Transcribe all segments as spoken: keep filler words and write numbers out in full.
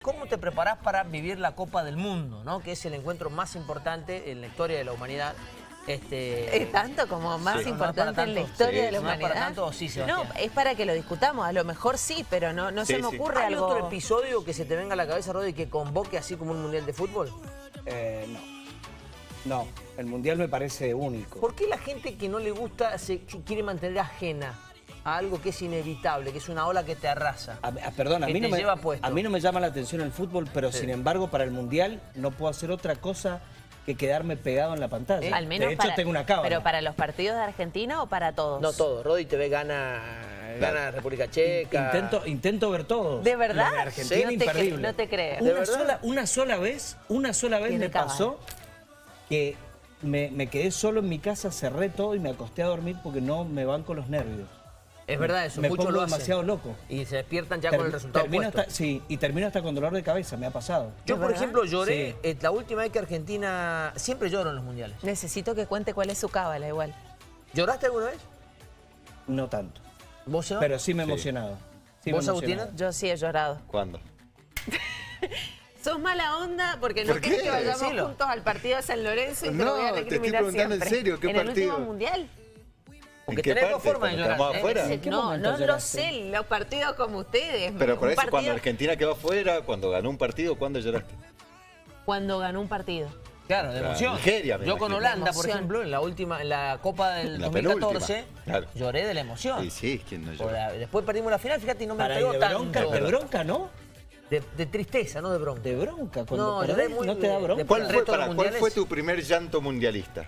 ¿cómo te preparás para vivir la Copa del Mundo, ¿no? Que es el encuentro más importante en la historia de la humanidad? Este... ¿Es tanto como más sí. importante no en la historia sí. de la no humanidad? para tanto, sí, Sebastián. No, es para que lo discutamos. A lo mejor sí, pero no, no Sí, se me sí. ocurre ¿Hay algo... otro episodio que se te venga a la cabeza, Rodi, que convoque así como un mundial de fútbol? Eh, no. No, el mundial me parece único. ¿Por qué la gente que no le gusta se quiere mantener ajena a algo que es inevitable, que es una ola que te arrasa? A, a, perdón, a que mí, te no me, lleva puesto. a mí no me llama la atención el fútbol, pero Sí. sin embargo para el mundial no puedo hacer otra cosa que quedarme pegado en la pantalla. Al menos de hecho para, tengo una cábala. ¿Pero para los partidos de Argentina o para todos? No todo. Rodi te ve gana, gana República Checa. Intento, intento ver todo. ¿De verdad? Los de Argentina, no te imperdible. cre- no te creo. ¿De Una verdad? sola, una sola vez, una sola vez Tiene me cábala. pasó que me, me quedé solo en mi casa, cerré todo y me acosté a dormir porque no me van con los nervios. Es verdad eso, Me muchos pongo lo hacen. demasiado loco. Y se despiertan ya Ter- con el resultado termino puesto. hasta, sí, y termino hasta con dolor de cabeza, me ha pasado. Yo, ¿De por verdad? ejemplo, lloré Sí. eh, la última vez que Argentina... Siempre lloro en los mundiales. Necesito que cuente cuál es su cábala igual. ¿Lloraste alguna vez? No tanto. ¿Vos, Seba? Pero sí me he emocionado. Sí me ¿Vos, he Agustina? emocionado. Yo sí he llorado. ¿Cuándo? Sos mala onda porque no ¿Por querés qué? que vayamos Decilo. juntos al partido de San Lorenzo y te lo voy a No, te estoy recriminar preguntando en siempre. serio, ¿qué ¿En el partido? último mundial? Porque ¿En qué tenés dos parte? formas de ¿Cuando llorar. estamos ¿eh? afuera? ¿En qué No, momento no lo lloraste? sé, los partidos como ustedes. Pero por Un eso, cuando partido Argentina quedó afuera, cuando ganó un partido, ¿cuándo lloraste? cuando ganó un partido. Claro, de Claro, emoción. Nigeria, me Yo con imagino. Holanda, por Emoción. ejemplo, en la última, en la Copa del En la dos mil catorce, penúltima, claro. lloré de la emoción. Sí, sí, ¿quién no Por llora? la- Después perdimos la final, fíjate, y no me Para pegó de bronca, tanto. de bronca, ¿no? De, de tristeza, no de bronca. De bronca. Cuando No, perdés, lloré muy ¿no te da bien. bronca? Después ¿Cuál el fue, resto de los para, ¿Cuál mundiales? fue tu primer llanto mundialista?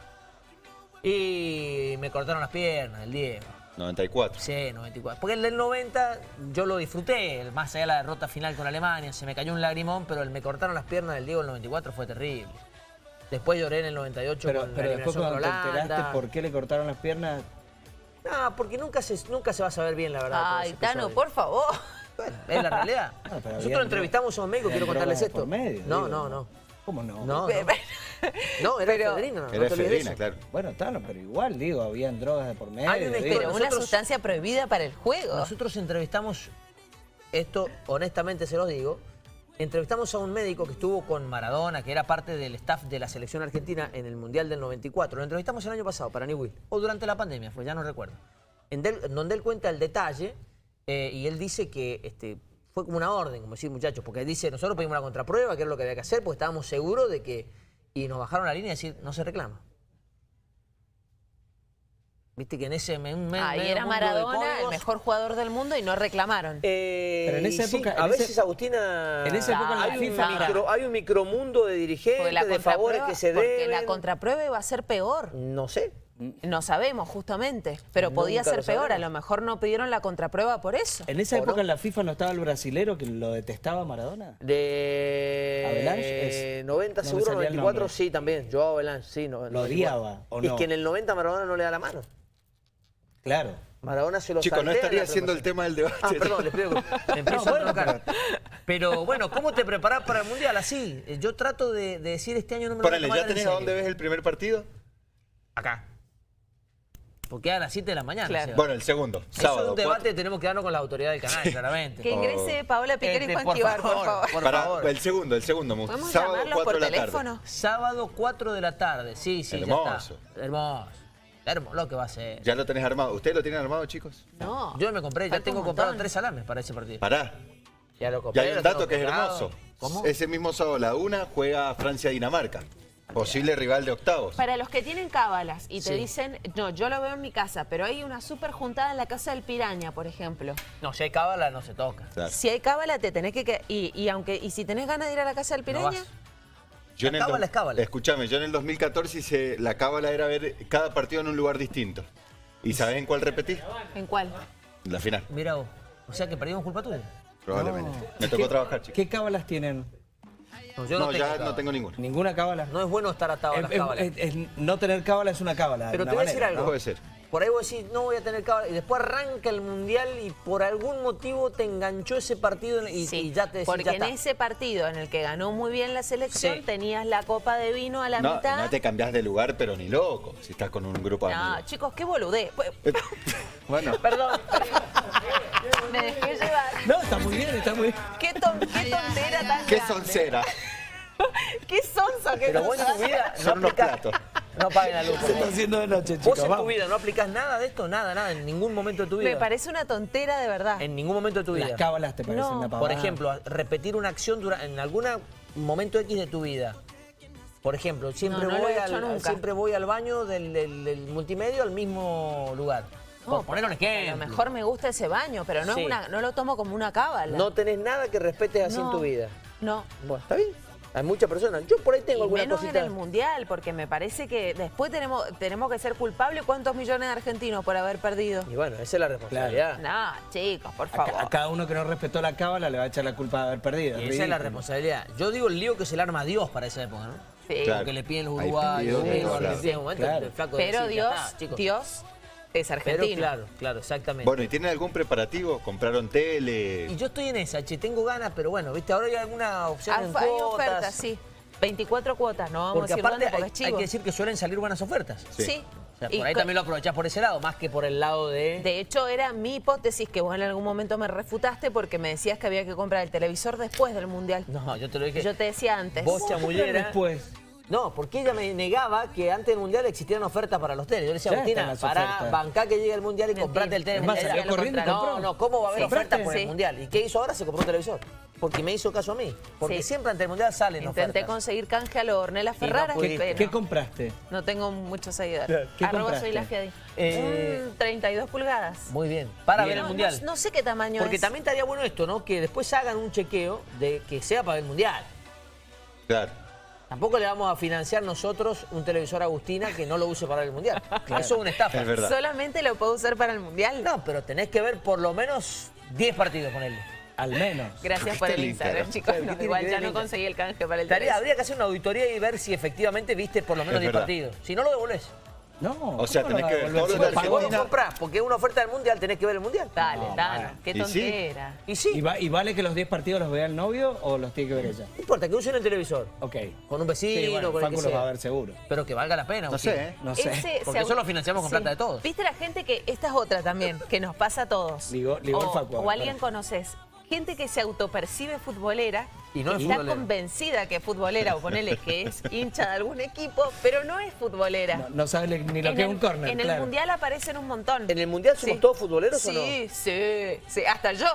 Y me cortaron las piernas, el Diego. noventa y cuatro. Sí, noventa y cuatro. Porque el del noventa yo lo disfruté, el- más allá de la derrota final con Alemania, se me cayó un lagrimón, pero el me cortaron las piernas del Diego el noventa y cuatro fue terrible. Después lloré en el noventa y ocho Pero, con pero la después eliminación cuando con te enteraste Holanda. por qué le cortaron las piernas, No, porque nunca se, nunca se va a saber bien la verdad. Ay, todo ese Tano, episodio. por favor. Bueno, es la realidad. Ah, pero había Nosotros dro- entrevistamos a un médico, había quiero contarles drogas esto. por medio, no, digo. no, no. ¿cómo no? No, no. No, era Pero- efedrina, no, no Era te olvides de efedrina, eso. claro. Bueno, Tano, pero igual, digo, habían drogas de por medio. Hay una digo. historia. Pero una nosotros- sustancia prohibida para el juego. Nosotros entrevistamos, esto honestamente se los digo, entrevistamos a un médico que estuvo con Maradona, que era parte del staff de la selección argentina en el Mundial del noventa y cuatro. Lo entrevistamos el año pasado para Newell, o durante la pandemia, fue, ya no recuerdo. En, del- en donde él cuenta el detalle eh, y él dice que este, fue como una orden, como decir, muchachos, porque él dice, nosotros pedimos una contraprueba, que era lo que había que hacer, porque estábamos seguros de que... Y nos bajaron la línea y decir, no se reclama. Viste que en ese... me- me- Ahí medio era mundo de Maradona, el códigos, mejor jugador del mundo y no reclamaron. eh, Pero en esa y sí, época- a en veces ese- Agustina, en esa época en la hay, un FIFA- micro, hay un micromundo de Porque dirigentes, la de favores contraprueba, que se porque deben. la contraprueba iba a ser peor. No sé. No sabemos, justamente. Pero Nunca podía lo ser peor. A sabremos. lo mejor no pidieron la contraprueba por eso. En esa ¿O época no? en la FIFA no estaba el brasilero que lo detestaba a Maradona. De Avalanche es- noventa no me seguro, salía el noventa y cuatro nombre. sí también. Joao Avalanche, sí. No, Lo noventa y cuatro. odiaba, ¿o Y no? es que en el noventa Maradona no le da la mano. Claro. Maradona se lo Chicos, no saltea en estaría la haciendo el preparación. tema del debate. Ah, perdón, les pido que me empiezo No, a bueno, tocar. Pero bueno, ¿cómo te preparás para el Mundial? Así, eh, yo trato de, de decir este año no me lo voy a Ponele, tomar ¿ya tan en tenés a serio. dónde ves el primer partido? Acá. Porque a las siete de la mañana. Claro. Seba. Bueno, el segundo, Eso sábado. es un debate que cuatro- tenemos que darnos con la autoridad del canal, claramente. Que ingrese Paola Piquer y Este, Juan por Quibar, por favor, favor. por Para- favor. el segundo, el segundo. Mu- ¿Podemos sábado, llamarlos cuatro por de la tarde. teléfono? Sábado cuatro de la tarde, sí, sí, Hermoso. ya está. Hermoso. Hermoso, lo que va a ser. Ya lo tenés armado. ¿Ustedes lo tienen armado, chicos? No. Yo me compré, ya Falta tengo un comprado montón. tres salames para ese partido. Pará. Ya lo compré. Ya hay lo un dato tengo que es comprado. hermoso. ¿Cómo? Ese mismo sábado a la una juega Francia-Dinamarca. Posible rival de octavos. Para los que tienen cábalas y te Sí. dicen, no, yo lo veo en mi casa, pero hay una súper juntada en la casa del Piraña, por ejemplo. No, si hay cábala no se toca. Claro. Si hay cábala, te tenés que... que- Y, y aunque y si tenés ganas de ir a la casa del No Piraña, vas. Yo en La el cábala dos- es cábala. Escuchame, yo en el dos mil catorce hice la cábala era ver cada partido en un lugar distinto. ¿Y sabés en cuál repetí? ¿en cuál? La final, Mira vos. O sea que perdimos culpa tuya. probablemente. Me ¿Y tocó qué- trabajar, chicos. ¿Qué cábalas tienen? No, yo No, no, tengo ya cábala. no tengo ninguna. ¿Ninguna cábala? No es bueno estar atado a las Es- es- cábalas. es- es- no tener cábala es una cábala. Pero de te voy a una decir manera, algo. No puede ser. Por ahí vos decís, no voy a tener cábala. Y después arranca el Mundial y por algún motivo te enganchó ese partido y, Sí, y ya te decís, porque ya en está. ese partido en el que ganó muy bien la selección, Sí. tenías la copa de vino a la No, mitad. no te cambiás de lugar, pero ni loco, si estás con un grupo de No, amigos. chicos, qué boludez. Pues, Bueno, Perdón. Me dejé llevar. No, está muy bien, está muy bien. Qué, ton- qué tontera tan ¿Qué grande. soncera? Qué sonso que Pero no vos en tu vida no Son unos aplicás... platos. No apaguen la luz, por Se está favor. haciendo de noche, Vos chicos. en tu Vamos. vida no aplicás nada de esto, nada, nada, en ningún momento de tu vida. Me parece una tontera de verdad. En ningún momento de tu vida. Las cábalas te parecen No. una Por pavada. ejemplo, repetir una acción dura- en algún momento X de tu vida. Por ejemplo, siempre, No, no lo voy, he hecho al, nunca. siempre voy al baño del, del- del multimedio al mismo lugar. Por No, poner un A ejemplo. lo mejor me gusta ese baño, pero no, Sí. es una, no lo tomo como una cábala. No tenés nada que respetes así en No. tu vida. No. Bueno, está bien. Hay muchas personas. Yo por ahí tengo Y alguna menos cosita. en el Mundial, porque me parece que después tenemos, tenemos que ser culpables. ¿Cuántos millones de argentinos por haber perdido? Y bueno, esa es la responsabilidad. No, chicos, por A, favor. ca- a cada uno que no respetó la cábala le va a echar la culpa de haber perdido. Y es esa es la ridículo. responsabilidad. Yo digo el lío que se le arma a Dios para esa época, ¿no? Sí. Claro. Porque le piden los Hay uruguayos, pedidos de le piden los todos lados. argentinos. En un momento Claro. el flaco Pero decía, Dios, ya está, chicos. Dios es Pero argentino. claro, claro, exactamente. Bueno, ¿y tienen algún preparativo? ¿Compraron tele? Y yo estoy en esa, che, tengo ganas, pero bueno, viste, ahora hay alguna opción Ah, en hay cuotas. ofertas, sí. veinticuatro cuotas, no vamos Porque a decir aparte dónde porque hay, es hay chivo. que decir que suelen salir buenas ofertas. Sí. Sí. O sea, Y por ahí co- también lo aprovechás por ese lado, más que por el lado de... De hecho, era mi hipótesis que vos en algún momento me refutaste porque me decías que había que comprar el televisor después del Mundial. No, yo te lo dije. Yo te decía antes. Vos, ¿Cómo chamullera. después? No, porque ella me negaba que antes del Mundial existieran ofertas para los teles. Yo le decía, Ya Agustina, están las para ofertas. bancar que llegue el Mundial y Mentira. comprate el tele. Es más, Ella salió decía, corriendo y no, compró. no, ¿cómo va a haber Sí. ofertas por Sí. el Mundial? ¿Y qué hizo ahora? Se compró un televisor. Porque me hizo caso a mí. Porque Sí. siempre ante el Mundial salen Intenté ofertas. conseguir canje a lo Ornella Ferrara. pudiste. pero ¿Qué compraste? no tengo muchos seguidores. ¿Qué Arroba compraste? soy la Fiadi. Eh, Un treinta y dos pulgadas. Muy bien. Para Bien. ver el No, Mundial. no- no sé qué tamaño Porque es. también estaría bueno esto, ¿no? Que después hagan un chequeo de que sea para el Mundial. Claro. Tampoco le vamos a financiar nosotros un televisor a Agustina que no lo use para el Mundial. Eso es una estafa. Es verdad. Solamente lo puedo usar para el Mundial. No, pero tenés que ver por lo menos diez partidos con él. Al menos. Gracias por Está el el Instagram, Instagram. chicos. Claro, ¿qué No, tiene igual que ver ya el no Instagram? conseguí el canje para el Tarea, televisor. habría que hacer una auditoría y ver si efectivamente viste por lo menos Es diez verdad. partidos. Si no, lo devolvés. No. O sea, ¿cómo tenés no que va a ver volver? todos los Si de Si vos lo Argentina. comprás porque es una oferta del Mundial, tenés que ver el Mundial. Dale, No, dale. bueno. Qué Y sí. tontera. Y sí, ¿Y, va- y vale que los diez partidos los vea el novio o los tiene que ver ella? no importa, que usen el televisor. Ok. Con un vecino, Sí, bueno, con el que Facu los va a sea. ver seguro. Pero que valga la pena. No Agustín. sé, ¿eh? No sé. Ese Porque se- eso lo financiamos con plata de todos. ¿Viste la gente que, esta es otra también, que nos pasa a todos? Ligó- ligó el o, Facu, a ver, o alguien para. conoces. Gente que se autopercibe futbolera Y no es está futbolera. convencida que es futbolera, o ponele que es hincha de algún equipo, pero no es futbolera. No, no sabe le- ni lo en que es el, un córner, en el claro. Mundial aparecen un montón. ¿En el Mundial somos Sí. todos futboleros o no? Sí, sí, sí, hasta yo.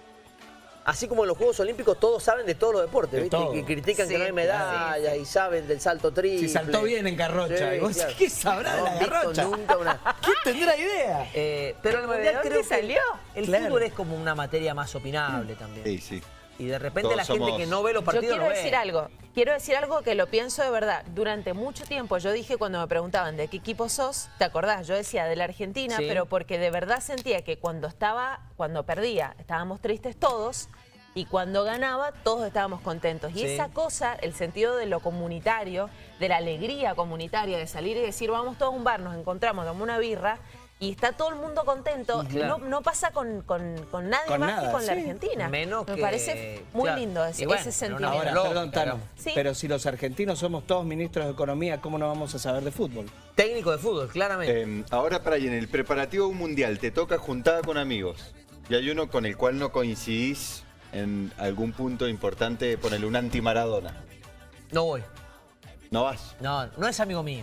Así como en los Juegos Olímpicos todos saben de todos los deportes, De ¿viste? todo. Que critican Sí, que no hay medallas sí, y saben del salto triple. Si saltó bien en Garrocha. Y vos decís, ¿qué sabrá de no la han visto Garrocha? nunca una... ¿Quién tendrá idea? Eh, pero el ¿De Mundial dónde creo que salió? el Claro. fútbol es como una materia más opinable también. Sí, sí. Y de repente Todos la gente somos- que no ve los Yo partidos quiero no ve. decir algo, quiero decir algo que lo pienso de verdad. Durante mucho tiempo yo dije cuando me preguntaban de qué equipo sos, ¿te acordás? Yo decía de la Argentina, Sí. pero porque de verdad sentía que cuando estaba, cuando perdía, estábamos tristes todos y cuando ganaba todos estábamos contentos. Y Sí. esa cosa, el sentido de lo comunitario, de la alegría comunitaria, de salir y decir vamos todos a un bar, nos encontramos, tomamos una birra y está todo el mundo contento, Claro. no, no pasa con, con- con nadie Con más nada, que con la sí. Argentina. Menos me que- parece muy claro. lindo ese, Y bueno, ese pero una sentimiento. Ahora, Loco, perdón, Tano, claro. Sí. pero si los argentinos somos todos ministros de Economía, ¿cómo no vamos a saber de fútbol? Técnico de fútbol, claramente. Eh, ahora para ahí, en el preparativo de un mundial, te toca juntada con amigos. Y hay uno con el cual no coincidís en algún punto importante, ponele un anti-Maradona. No voy. ¿No vas? No, no es amigo mío.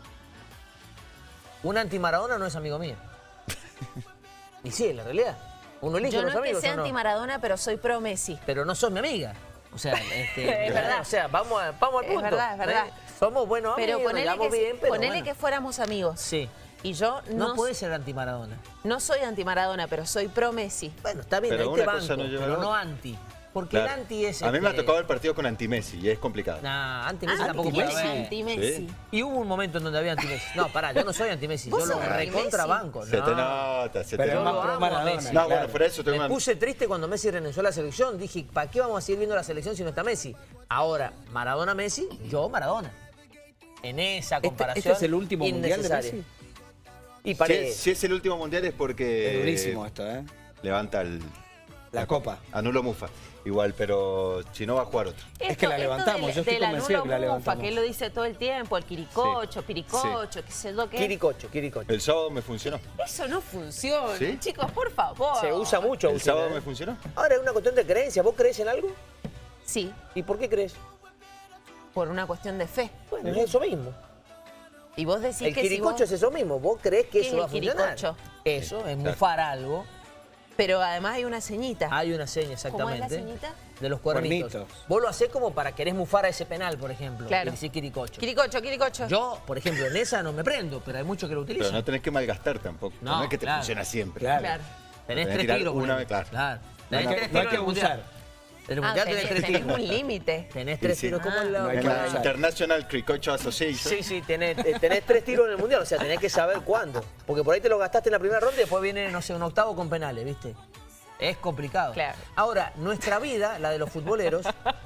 Un anti-Maradona no es amigo mío. Y sí, en la realidad. Uno elige Yo los no es que amigos sea o no. anti-Maradona, pero soy pro Messi. Pero no sos mi amiga. O sea, este, Es verdad. O sea, vamos, a- vamos al Es punto. verdad, es verdad. ¿eh? Somos buenos Pero amigos, nos ponele, llevamos que, bien, pero ponele bueno. que fuéramos amigos. Sí. Y yo No, no, puede ser anti-Maradona. no soy anti-Maradona, pero soy pro Messi. Bueno, está bien, Pero ahí te una cosa banco, no lleva a pero la no otra. anti. Porque Claro. el anti es... A mí me ha este, tocado el partido con anti-Messi y es complicado. Nah, anti-Messi Ah, tampoco puede anti-Messi, haber. anti-Messi. Sí. Y hubo un momento en donde había anti-Messi. No, pará, yo no soy anti-Messi. Yo ¿Vos lo sos anti-Messi? recontrabanco. Se no. te nota, se Pero te es más lo nota. pro amo a Maradona. Messi. No, claro. bueno, fuera de eso tengo Me una... puse triste cuando Messi renunció a la selección. Dije, ¿para qué vamos a seguir viendo la selección si no está Messi? Ahora, Maradona-Messi, yo Maradona. En esa ¿Este, comparación este es el último mundial de innecesaria. Messi? Y Si parece... es, si es el último mundial es porque... Es durísimo esto, ¿eh? Levanta el... La copa. Anulo Mufa. Igual, pero si no va a jugar otro. Es que la levantamos, del- yo estoy del convencido que la anulo mufa, levantamos. que él lo dice todo el tiempo, el quiricocho, Sí. piricocho, qué sé yo qué. Quiricocho, quiricocho. El sábado me funcionó. Eso no funciona, ¿Sí? chicos, por favor. Se usa mucho. El Agustín, sábado ¿eh? me funcionó. Ahora es una cuestión de creencia. ¿Vos crees en algo? Sí, ¿Y por qué crees? por una cuestión de fe. Bueno, es eso mismo. Y vos decís El que si quiricocho vos... es eso mismo. ¿Vos crees que ¿Qué eso es va a el funcionar? quiricocho? Eso, es Claro. mufar algo. Pero además hay una ceñita. Hay una seña, ¿Cómo es exactamente. la ceñita? De los cuernitos. Cuernitos. Vos lo hacés como para querés mufar a ese penal, por ejemplo. Claro. Y decís quiricocho. Quiricocho, quiricocho. Yo, por ejemplo, en esa no me prendo, pero hay muchos que lo utilizan. Pero no tenés que malgastar tampoco. No, No, es que te claro. funciona siempre. Claro. Claro. Tenés Tenés que tres tirar tiros. una ponele. vez, claro. Claro. No, Tenés no, tres no hay tiros que en el mundial. abusar. En el Ah, mundial tenés, tenés tres tenés tiros. un límite. Tenés Y tres sí. tiros como Ah. en la... No hay que como La la- abusar. International Cricocho Association. Sí, sí, tenés, eh, tenés tres tiros en el mundial, o sea, tenés que saber cuándo. Porque por ahí te lo gastaste en la primera ronda y después viene, no sé, un octavo con penales, ¿viste? Es complicado. Claro. Ahora, nuestra vida, la de los futboleros,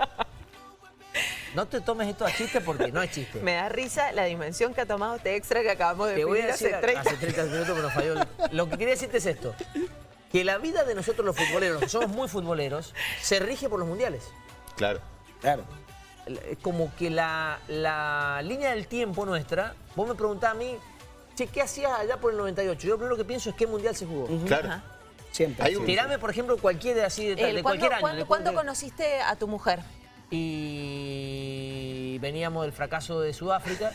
no te tomes esto a chiste porque no es chiste. Me da risa la dimensión que ha tomado este extra que acabamos de Te voy a definir decir hace treinta. hace treinta minutos que nos falló. el- Lo que quería decirte es esto. Que la vida de nosotros los futboleros, que somos muy futboleros, se rige por los mundiales. Claro. Claro. Es como que la, la línea del tiempo nuestra, vos me preguntás a mí, che, ¿qué hacías allá por el noventa y ocho? Yo lo primero que pienso es qué mundial se jugó. Claro. Ajá. Siempre. Hay un- sí. Tirame, por ejemplo, cualquier así de, El- de ¿cuándo, cualquier año. cuándo- de cuándo cualquier- conociste a tu mujer? Y veníamos del fracaso de Sudáfrica.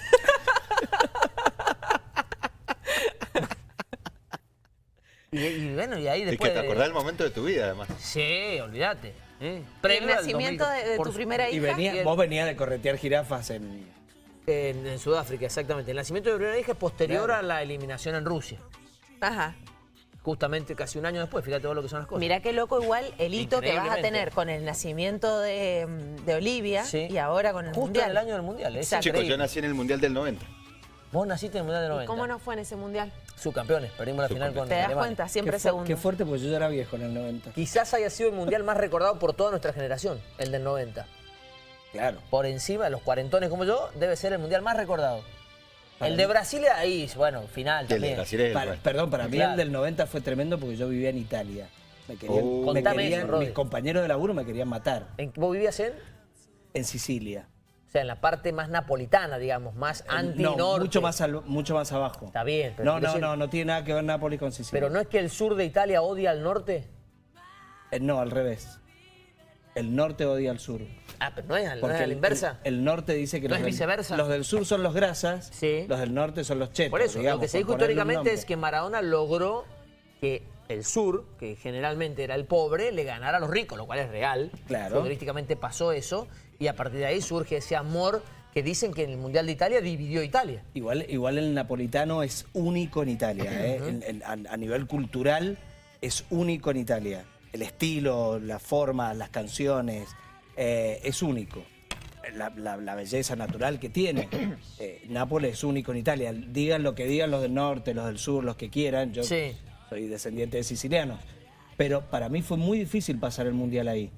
y, y bueno, y ahí Es después... que te acordás del momento de tu vida, además. Sí, olvídate. ¿eh? ¿El Previo al nacimiento dos mil, de, de por tu su- primera Y hija? venía, vos venías de corretear jirafas en... En, en Sudáfrica, exactamente. El nacimiento de mi primera hija es posterior Claro. a la eliminación en Rusia. Ajá. Justamente casi un año después, fíjate vos lo que son las cosas. Mirá qué loco igual el hito que vas a Increíblemente. tener con el nacimiento de, de Olivia Sí. y ahora con el Justo Mundial. en el año del Mundial. Es Exacto. Chicos, increíble. yo nací en el Mundial del noventa. Vos naciste en el Mundial del noventa. ¿Cómo no fue en ese Mundial? Subcampeones, perdimos la final con ¿Te das Alemania. cuenta? Siempre Qué, fu- segundo. qué fuerte, porque yo ya era viejo en el noventa. Quizás haya sido el Mundial más recordado por toda nuestra generación, el del noventa. Claro. Por encima de los cuarentones como yo, debe ser el Mundial más recordado. Para el de mí- Brasil, ahí, bueno, final Y el de también. Brasil es el Para- bueno. perdón, para mí Claro. el del noventa fue tremendo porque yo vivía en Italia. Me querían, Oh. me Contame querían- eso, Rodri. mis compañeros de laburo me querían matar. ¿En- ¿Vos vivías en? En Sicilia. O sea, en la parte más napolitana, digamos, más anti-norte. No, mucho más, al- mucho más abajo. Está bien, pero No, quiero no, decir- no, no tiene nada que ver Nápoles con Sicilia. Pero no es que el sur de Italia odia al norte. Eh, no, al revés. El norte odia al sur. Ah, pero no es, al- no Porque es a la el- inversa. El, el norte dice que ¿No los, es del, viceversa? los del sur son los grasas, Sí. los del norte son los chetos. Por eso, digamos, lo que se dijo por ponerle un históricamente nombre. es que Maradona logró que el sur, que generalmente era el pobre, le ganara a los ricos, lo cual es real. Claro. Futbolísticamente pasó eso y a partir de ahí surge ese amor que dicen que en el Mundial de Italia dividió Italia. Igual, igual el napolitano es único en Italia, ¿eh? En- en- a, a nivel cultural es único en Italia. El estilo, la forma, las canciones, eh, es único. La, la- la belleza natural que tiene. Eh, Nápoles es único en Italia. Digan lo que digan los del norte, los del sur, los que quieran. Yo Sí. soy descendiente de sicilianos. Pero para mí fue muy difícil pasar el Mundial ahí.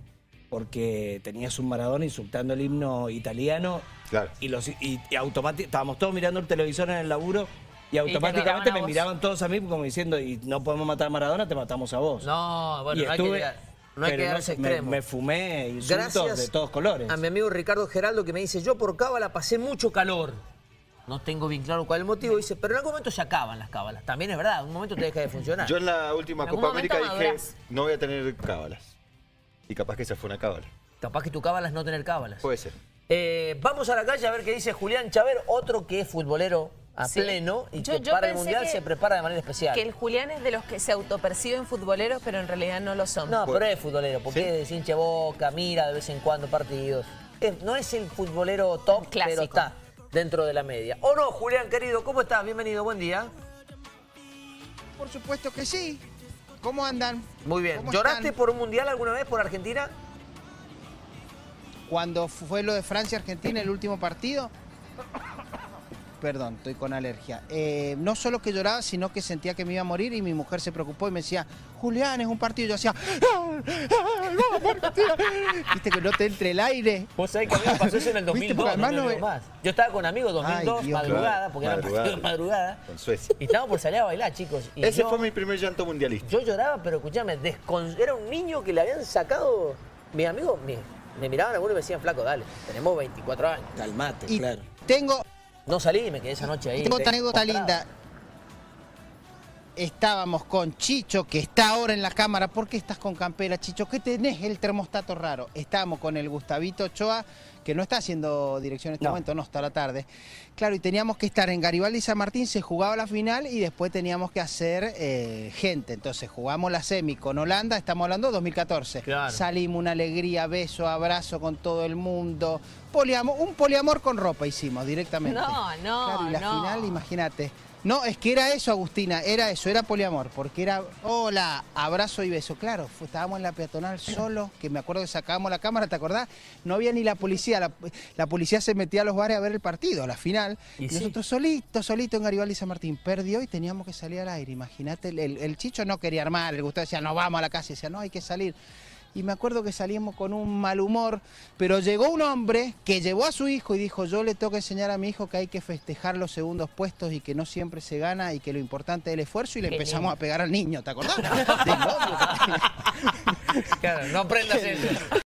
Porque tenías un Maradona insultando el himno italiano. Claro. Y, los, y, y automáticamente estábamos todos mirando el televisor en el laburo y te automáticamente miraban a me vos. miraban todos a mí como diciendo, y no podemos matar a Maradona, te matamos a vos. No, bueno, Y no hay que, estuve- llegar- no hay que pero llegar a ese me, extremo. me fumé insultos Gracias de todos colores. a mi amigo Ricardo Geraldo que me dice, yo por cábala pasé mucho calor. No tengo bien claro cuál es el motivo. Dice, pero en algún momento se acaban las cábalas. También es verdad, en un momento te deja de funcionar. Yo en la última En algún Copa momento América dije, madurás. no voy a tener cábalas. Y capaz que esa fue una cábala. Capaz que tu cábala es no tener cábalas. Puede ser. Eh, vamos a la calle a ver qué dice Julián Chaver, otro que es futbolero a Sí. pleno y Yo- que yo para el pensé Mundial que- se prepara de manera especial. Que el Julián es de los que se autoperciben futboleros, pero en realidad no lo son. No, pero es futbolero, porque Sí. es hincha de Boca, mira de vez en cuando partidos. Es- no es el futbolero top, Clásico. pero está dentro de la media. ¿O no, Julián, querido? ¿Cómo estás? Bienvenido, buen día. Por supuesto que sí. ¿Cómo andan? Muy bien. ¿Cómo ¿Lloraste están? por un Mundial alguna vez por Argentina? Cuando fue lo de Francia-Argentina, el último partido. Perdón, estoy con alergia. Eh, no solo que lloraba, sino que sentía que me iba a morir y mi mujer se preocupó y me decía, Julián, es un partido. Y yo hacía, "Ay, ay, vamos, Argentina. Viste que no te entre el aire. Vos sabés que a mí me pasó eso en el dos mil Viste, dos, porque no además me no olvido ve- más. Yo estaba con amigos dos mil dos, Ay, Dios. madrugada, Claro, porque era madrugada. partido de madrugada. Con Suecia. Y estábamos por salir a bailar, chicos. Y Ese yo, fue mi primer llanto mundialista. yo lloraba, pero escuchame, descon- era un niño que le habían sacado. Mis amigos me, me miraban algunos y me decían, flaco, dale, tenemos veinticuatro años. Calmate, Y claro. tengo, No salí y me quedé esa noche ahí. tengo otra anécdota postrado. linda. Estábamos con Chicho, que está ahora en la cámara. ¿Por qué estás con campera, Chicho? ¿Qué tenés el termostato raro? Estábamos con el Gustavito Ochoa, que no está haciendo dirección en este No. momento, no, está a la tarde. Claro, y teníamos que estar en Garibaldi y San Martín, se jugaba la final y después teníamos que hacer eh, gente. Entonces jugamos la semi con Holanda, estamos hablando de dos mil catorce. Claro. Salimos, una alegría, beso, abrazo con todo el mundo. Poliamor, un poliamor con ropa hicimos directamente. No, no, Claro, y la no. final, imagínate. No, es que era eso, Agustina, era eso, era poliamor, porque era, hola, abrazo y beso. Claro, fue- estábamos en la peatonal solo, que me acuerdo que sacábamos la cámara, ¿te acordás? No había ni la policía, la, la policía se metía a los bares a ver el partido, a la final. Y Y, sí. nosotros solitos, solitos en Garibaldi y San Martín, perdió y teníamos que salir al aire. Imagínate, el, el- el Chicho no quería armar, el Gustavo decía, no, vamos a la casa, y decía, no, hay que salir. Y me acuerdo que salimos con un mal humor, pero llegó un hombre que llevó a su hijo y dijo, yo le tengo que enseñar a mi hijo que hay que festejar los segundos puestos y que no siempre se gana y que lo importante es el esfuerzo, y le Qué empezamos lindo. a pegar al niño, ¿te acordás? Del novio. Claro, no prendas eso.